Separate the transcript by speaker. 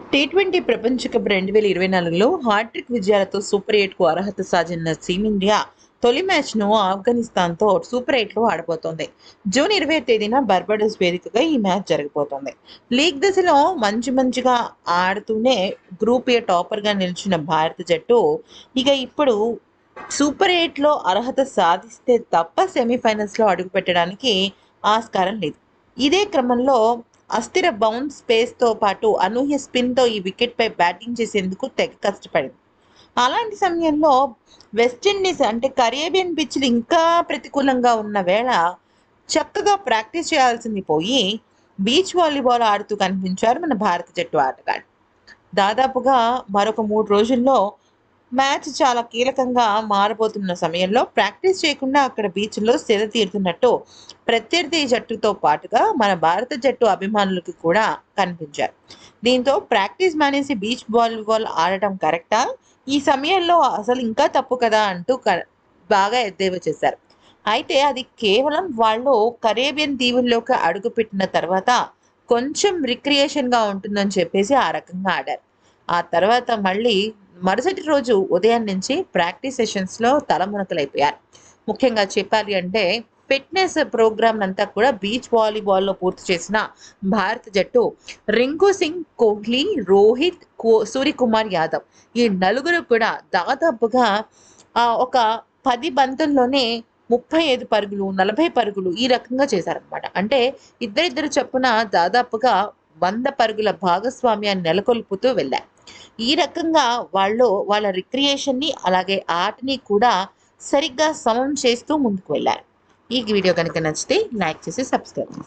Speaker 1: T20 ప్రపంచ cup 2024లో hattrick విజయాలతో సూపర్ ఎయిట్‌కు అర్హత సాధించిన టీమిండియా తొలి మ్యాచ్‌ను ఆఫ్ఘనిస్తాన్‌తో సూపర్ ఎయిట్‌లో ఆడబోతోంది. జూన్ 20 తేదీన బార్బడోస్ వేదికగా ఈ మ్యాచ్ జరగబోతోంది. లీగ్ దశలో మంచిగా ఆడుతూనే గ్రూప్ ఏ టాపర్‌గా నిలిచిన భారత జట్టు ఇప్పుడు సూపర్ ఎయిట్‌లో అర్హత సాధిస్తే తప్ప సెమీఫైనల్స్‌లో అడుగుపెట్టడానికి ఆస్కారం లేదు. ఇదే క్రమంలో అస్థిర బౌన్స్ పేస్‌తో పాటు అనూహ్య స్పిన్‌తో ఈ వికెట్‌పై బ్యాటింగ్ చేసేందుకు తెగ కష్టపడింది. అలాంటి సమయంలో వెస్టిండీస్ అంటే కరేబియన్ పిచ్‌లు ఇంకా ప్రతికూలంగా ఉన్న వేళ చక్కగా ప్రాక్టీస్ చేయాల్సింది పోయి బీచ్ వాలీబాల్ ఆడుతూ కనిపించారు మన భారత జట్టు ఆటగాళ్లు. దాదాపుగా మరొక 3 రోజుల్లో మ్యాచ్ చాలా కీలకంగా మారబోతున్న సమయంలో ప్రాక్టీస్ చేయకుండా అక్కడ బీచ్‌లో సేద తీరుతున్నట్టు ప్రత్యర్థి జట్టుతో పాటుగా మన భారత జట్టు అభిమానులకు కూడా కనిపించారు. దీంతో ప్రాక్టీస్ మానేసి బీచ్ వాలీబాల్ ఆడటం కరెక్టా? ఈ సమయంలో అసలు ఇంకా తప్పు కదా! అంటూ బాగా ఎద్దేవా చేశారు. అయితే అది కేవలం వాళ్ళు కరేబియన్ దీవుల్లోకి అడుగుపెట్టిన తర్వాత కొంచెం రిక్రియేషన్‌గా ఉంటుందని చెప్పేసి ఆ రకంగా ఆడారు. ఆ తర్వాత మళ్ళీ మరుసటి రోజు ఉదయం నుంచి ప్రాక్టీస్ సెషన్స్‌లో తలమునకలైపోయారు. ముఖ్యంగా చెప్పాలి అంటే ఫిట్‌నెస్ ప్రోగ్రామ్ అంతా కూడా బీచ్ వాలీబాల్‌లో పూర్తి చేసిన భారత జట్టు రింకు సింగ్, కోహ్లీ, రోహిత్, సూర్యకుమార్ యాదవ్ ఈ నలుగురు కూడా దాదాపుగా ఒక 10 బంతుల్లోనే 35 పరుగులు, 40 పరుగులు ఈ రకంగా చేశారనమాట. అంటే ఇద్దరిద్దరు చొప్పున దాదాపుగా 100 పరుగుల భాగస్వామ్యాన్ని నెలకొల్పుతూ వెళ్లారు. ఈ రకంగా వాళ్ళ రిక్రియేషన్‌ని అలాగే ఆటని కూడా సరిగ్గా సమం చేస్తూ ముందుకు వెళ్లారు. ఈ వీడియో గనుక నచ్చితే లైక్ చేసి సబ్స్క్రైబ్